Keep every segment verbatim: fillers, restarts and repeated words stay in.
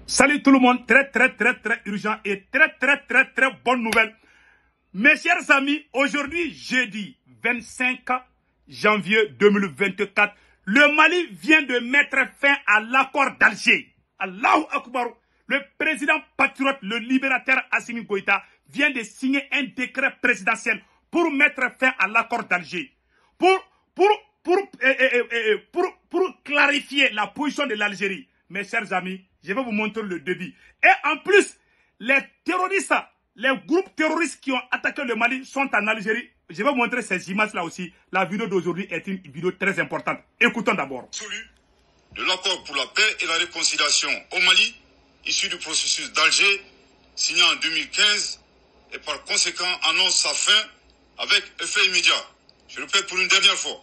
Salut tout le monde, très très très très urgent et très très très très bonne nouvelle. Mes chers amis, aujourd'hui jeudi vingt-cinq janvier deux mille vingt-quatre, le Mali vient de mettre fin à l'accord d'Alger. Allahu Akbar. Le président patriote, le libérateur Assimi Goïta vient de signer un décret présidentiel pour mettre fin à l'accord d'Alger. Pour, pour, pour, euh, euh, euh, pour, pour clarifier la position de l'Algérie. Mes chers amis, je vais vous montrer le début. Et en plus, les terroristes, les groupes terroristes qui ont attaqué le Mali sont en Algérie. Je vais vous montrer ces images-là aussi. La vidéo d'aujourd'hui est une vidéo très importante. Écoutons d'abord. De l'accord pour la paix et la réconciliation au Mali, issu du processus d'Alger, signé en deux mille quinze, et par conséquent annonce sa fin avec effet immédiat. Je le répète pour une dernière fois.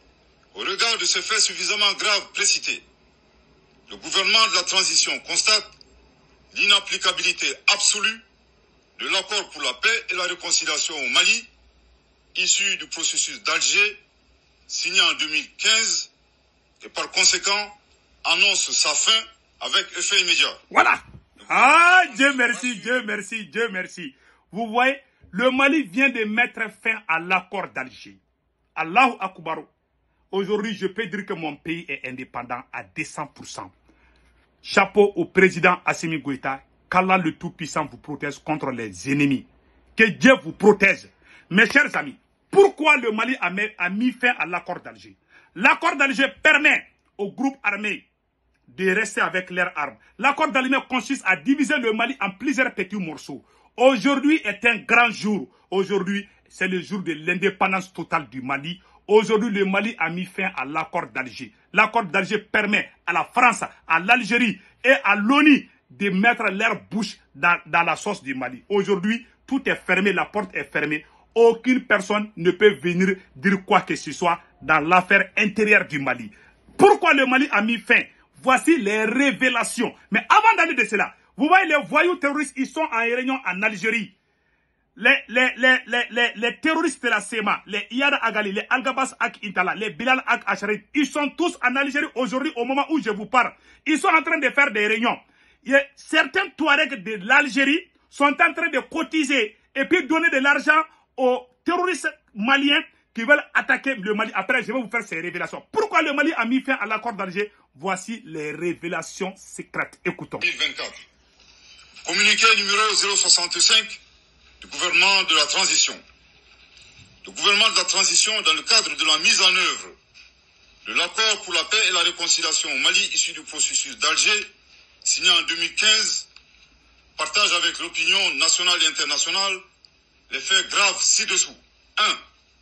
Au regard de ces faits suffisamment graves précités, le gouvernement de la transition constate l'inapplicabilité absolue de l'accord pour la paix et la réconciliation au Mali, issu du processus d'Alger, signé en deux mille quinze, et par conséquent annonce sa fin avec effet immédiat. Voilà. Ah, Dieu merci, Dieu merci, Dieu merci. Vous voyez, le Mali vient de mettre fin à l'accord d'Alger. Allahu Akbar. Aujourd'hui, je peux dire que mon pays est indépendant à deux cents pour cent. Chapeau au président Assimi Goïta. Qu'Allah le Tout-Puissant vous protège contre les ennemis. Que Dieu vous protège. Mes chers amis, pourquoi le Mali a mis, a mis fin à l'accord d'Alger? L'accord d'Alger permet aux groupes armés de rester avec leurs armes. L'accord d'Alger consiste à diviser le Mali en plusieurs petits morceaux. Aujourd'hui est un grand jour. Aujourd'hui, c'est le jour de l'indépendance totale du Mali. Aujourd'hui, le Mali a mis fin à l'accord d'Alger. L'accord d'Alger permet à la France, à l'Algérie et à l'ONU de mettre leur bouche dans, dans la sauce du Mali. Aujourd'hui, tout est fermé, la porte est fermée. Aucune personne ne peut venir dire quoi que ce soit dans l'affaire intérieure du Mali. Pourquoi le Mali a mis fin? Voici les révélations. Mais avant d'aller de cela, vous voyez les voyous terroristes, ils sont en réunion en Algérie. Les, les, les, les, les, les terroristes de la S E M A, les Iyad Agali, les Al-Gabas Ak Intala, les Bilal Ak Acharit, ils sont tous en Algérie aujourd'hui au moment où je vous parle. Ils sont en train de faire des réunions. Et certains Touaregs de l'Algérie sont en train de cotiser et puis donner de l'argent aux terroristes maliens qui veulent attaquer le Mali. Après, je vais vous faire ces révélations. Pourquoi le Mali a mis fin à l'accord d'Alger? Voici les révélations secrètes. Écoutons. deux mille vingt-quatre. Communiqué numéro zéro soixante-cinq du gouvernement de la transition. Le gouvernement de la transition, dans le cadre de la mise en œuvre de l'accord pour la paix et la réconciliation au Mali, issu du processus d'Alger, signé en deux mille quinze, partage avec l'opinion nationale et internationale les faits graves ci-dessous. un.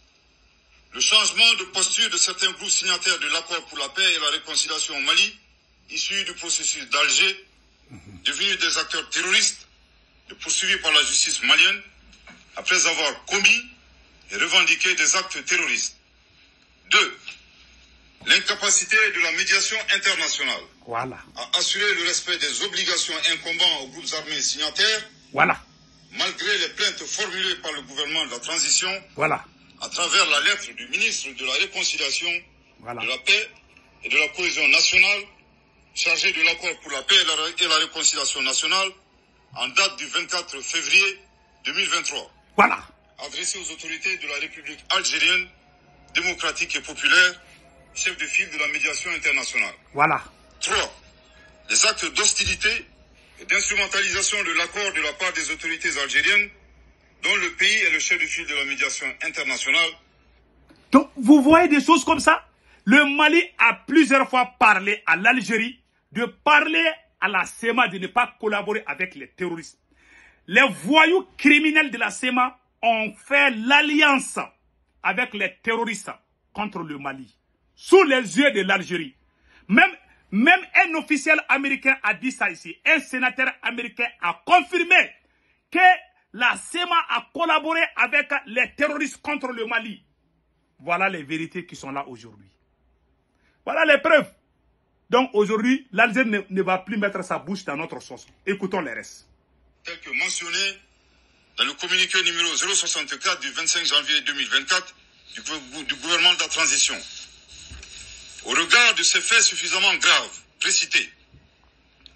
Le changement de posture de certains groupes signataires de l'accord pour la paix et la réconciliation au Mali, issu du processus d'Alger, devenus des acteurs terroristes, et poursuivis par la justice malienne, après avoir commis et revendiqué des actes terroristes. deux. L'incapacité de la médiation internationale voilà. à assurer le respect des obligations incombant aux groupes armés signataires, voilà. malgré les plaintes formulées par le gouvernement de la transition, voilà. à travers la lettre du ministre de la Réconciliation, voilà. de la Paix et de la Cohésion nationale, chargé de l'accord pour la paix et la, et la réconciliation nationale, en date du vingt-quatre février deux mille vingt-trois. Voilà. Adressé aux autorités de la République algérienne, démocratique et populaire, chef de file de la médiation internationale. Voilà. trois. Les actes d'hostilité et d'instrumentalisation de l'accord de la part des autorités algériennes, dont le pays est le chef de file de la médiation internationale. Donc, vous voyez des choses comme ça? Le Mali a plusieurs fois parlé à l'Algérie de parler à la S E M A de ne pas collaborer avec les terroristes. Les voyous criminels de la S E M A ont fait l'alliance avec les terroristes contre le Mali, sous les yeux de l'Algérie. Même, même un officiel américain a dit ça ici. Un sénateur américain a confirmé que la S E M A a collaboré avec les terroristes contre le Mali. Voilà les vérités qui sont là aujourd'hui. Voilà les preuves. Donc aujourd'hui, l'Algérie ne, ne va plus mettre sa bouche dans notre sauce. Écoutons les restes. Tel que mentionné dans le communiqué numéro zéro soixante-quatre du vingt-cinq janvier deux mille vingt-quatre du, du gouvernement de la transition. Au regard de ces faits suffisamment graves précités,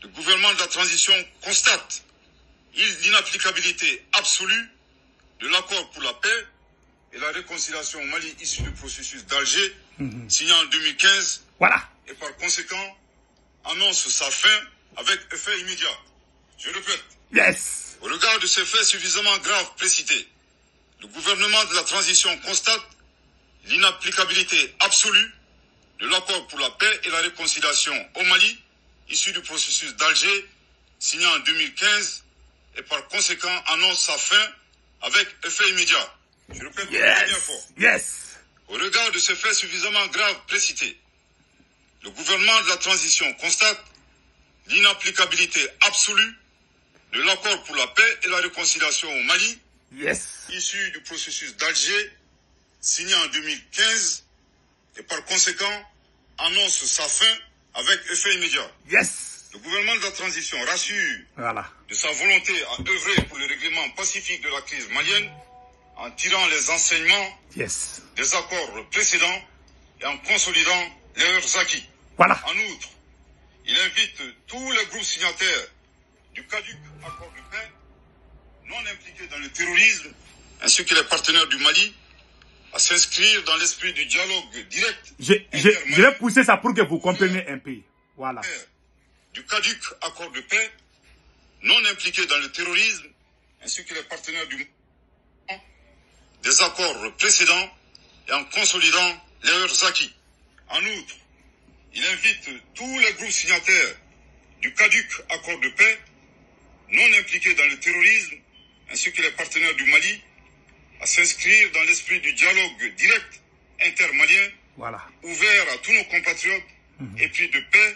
le gouvernement de la transition constate l'inapplicabilité absolue de l'accord pour la paix et la réconciliation au Mali issu du processus d'Alger, mmh. signé en deux mille quinze, voilà. et par conséquent annonce sa fin avec effet immédiat. Je répète, yes. Au regard de ces faits suffisamment graves précités, le gouvernement de la transition constate l'inapplicabilité absolue de l'accord pour la paix et la réconciliation au Mali, issu du processus d'Alger, signé en deux mille quinze, et par conséquent annonce sa fin avec effet immédiat. Je répète pour la dernière fois. Yes. Au regard de ces faits suffisamment graves précités, le gouvernement de la transition constate l'inapplicabilité absolue de l'accord pour la paix et la réconciliation au Mali, yes. issu du processus d'Alger, signé en deux mille quinze, et par conséquent annonce sa fin avec effet immédiat. Yes. Le gouvernement de la transition rassure voilà. de sa volonté à œuvrer pour le règlement pacifique de la crise malienne en tirant les enseignements yes. des accords précédents et en consolidant leurs acquis. Voilà. En outre, il invite tous les groupes signataires du caduc accord de paix non impliqués dans le terrorisme ainsi que les partenaires du Mali à s'inscrire dans l'esprit du dialogue direct. Je, je, je vais pousser ça pour que vous compreniez un peu. Voilà. Du caduc accord de paix, non impliqués dans le terrorisme, ainsi que les partenaires du des accords précédents et en consolidant leurs acquis. En outre, il invite tous les groupes signataires du caduc accord de paix, non impliqués dans le terrorisme, ainsi que les partenaires du Mali, à s'inscrire dans l'esprit du dialogue direct intermalien, voilà. ouvert à tous nos compatriotes, mmh. et puis de paix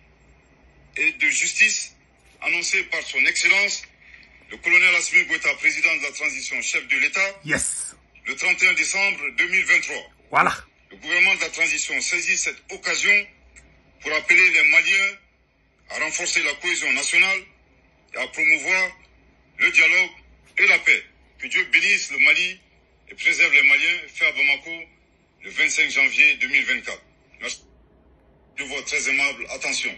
et de justice, annoncé par son Excellence, le colonel Assimi Goïta, président de la transition, chef de l'État, yes. le trente et un décembre deux mille vingt-trois. Voilà. Le gouvernement de la transition saisit cette occasion pour appeler les Maliens à renforcer la cohésion nationale et à promouvoir le dialogue et la paix. Que Dieu bénisse le Mali et préserve les Maliens, fait à Bamako le vingt-cinq janvier deux mille vingt-quatre. Merci de votre très aimable attention.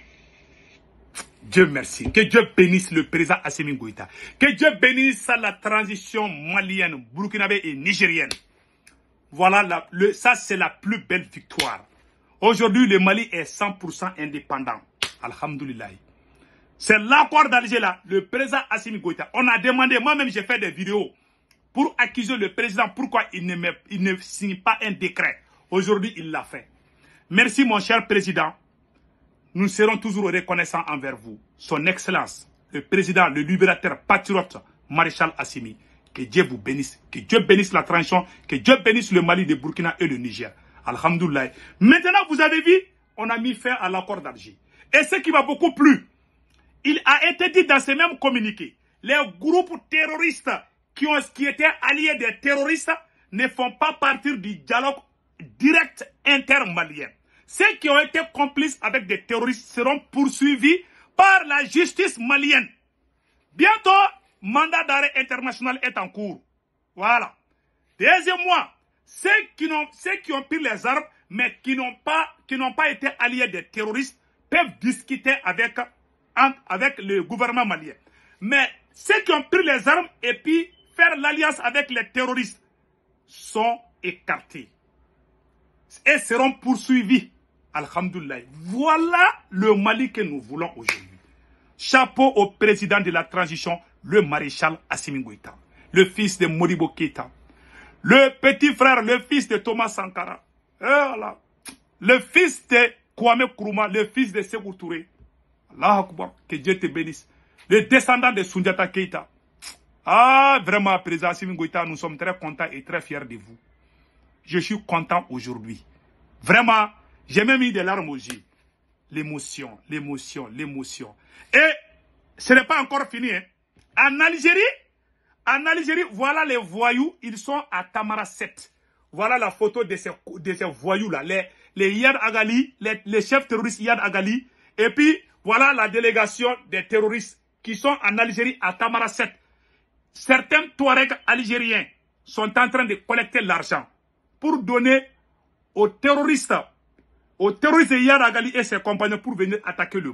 Dieu merci. Que Dieu bénisse le président Assimi Goïta. Que Dieu bénisse la transition malienne, burkinabé et nigérienne. Voilà, la, le, ça c'est la plus belle victoire. Aujourd'hui, le Mali est cent pour cent indépendant. Alhamdulillah. C'est l'accord d'Alger là, le président Assimi Goïta. On a demandé, moi-même j'ai fait des vidéos pour accuser le président pourquoi il ne, met, il ne signe pas un décret. Aujourd'hui, il l'a fait. Merci mon cher président. Nous serons toujours reconnaissants envers vous. Son Excellence, le président, le libérateur patriote, Maréchal Assimi. Que Dieu vous bénisse. Que Dieu bénisse la transition. Que Dieu bénisse le Mali, le Burkina et le Niger. Alhamdoulilah. Maintenant, vous avez vu, on a mis fin à l'accord d'Alger. Et ce qui m'a beaucoup plu, il a été dit dans ce même communiqué, les groupes terroristes qui, ont, qui étaient alliés des terroristes ne font pas partie du dialogue direct intermalien. Ceux qui ont été complices avec des terroristes seront poursuivis par la justice malienne. Bientôt, mandat d'arrêt international est en cours. Voilà. Deuxièmement, ceux qui, ont, ceux qui ont pris les armes, mais qui n'ont pas, qui n'ont pas été alliés des terroristes, peuvent discuter avec, avec le gouvernement malien. Mais ceux qui ont pris les armes et puis faire l'alliance avec les terroristes sont écartés et seront poursuivis. Alhamdoulilah. Voilà le Mali que nous voulons aujourd'hui. Chapeau au président de la transition, le maréchal Assimi Goïta, le fils de Modibo Keïta, le petit frère, le fils de Thomas Sankara, voilà. Le fils de Kwame Nkrumah, le fils de Sékou Touré. Allah Akbar, que Dieu te bénisse. Le descendant de Soundiata Keïta. Ah, vraiment, président Assimi Goïta, nous sommes très contents et très fiers de vous. Je suis content aujourd'hui. Vraiment, j'ai même mis des larmes aux yeux. L'émotion, l'émotion, l'émotion. Et ce n'est pas encore fini. Hein. En Algérie, en Algérie, voilà les voyous, ils sont à Tamara sept. Voilà la photo de ces, de ces voyous-là, les, les Yad Agali, les, les chefs terroristes Yad Agali. Et puis, voilà la délégation des terroristes qui sont en Algérie à Tamara sept. Certains Touaregs algériens sont en train de collecter l'argent pour donner aux terroristes, aux terroristes Yad Agali et ses compagnons pour venir attaquer le Mali.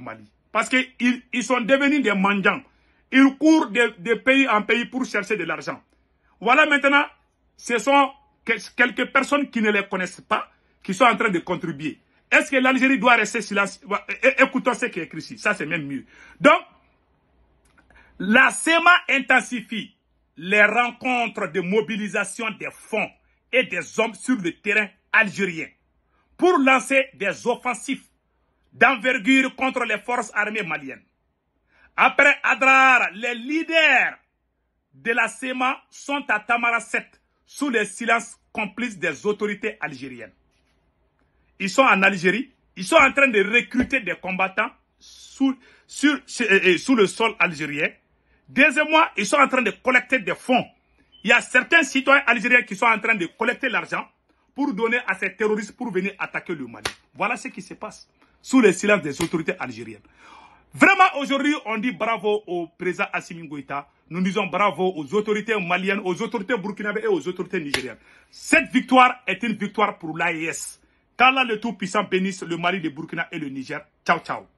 Parce qu'ils ils sont devenus des mendiants. Ils courent de, de pays en pays pour chercher de l'argent. Voilà maintenant, ce sont quelques personnes qui ne les connaissent pas, qui sont en train de contribuer. Est-ce que l'Algérie doit rester silencieuse? Écoutons ce qui est écrit ici, ça c'est même mieux. Donc, la SEMA intensifie les rencontres de mobilisation des fonds et des hommes sur le terrain algérien pour lancer des offensives d'envergure contre les forces armées maliennes. Après Adrar, les leaders de la SEMA sont à Tamaracet sous le silence complice des autorités algériennes. Ils sont en Algérie, ils sont en train de recruter des combattants sous, sur, sur, euh, sous le sol algérien. Deuxièmement, ils sont en train de collecter des fonds. Il y a certains citoyens algériens qui sont en train de collecter l'argent pour donner à ces terroristes pour venir attaquer le Mali. Voilà ce qui se passe sous le silence des autorités algériennes. Vraiment, aujourd'hui, on dit bravo au président Assimi Goïta. Nous disons bravo aux autorités maliennes, aux autorités burkinabées et aux autorités nigériennes. Cette victoire est une victoire pour l'A E S. Qu'Allah le Tout-Puissant bénisse le Mali, le Burkina et le Niger. Ciao, ciao.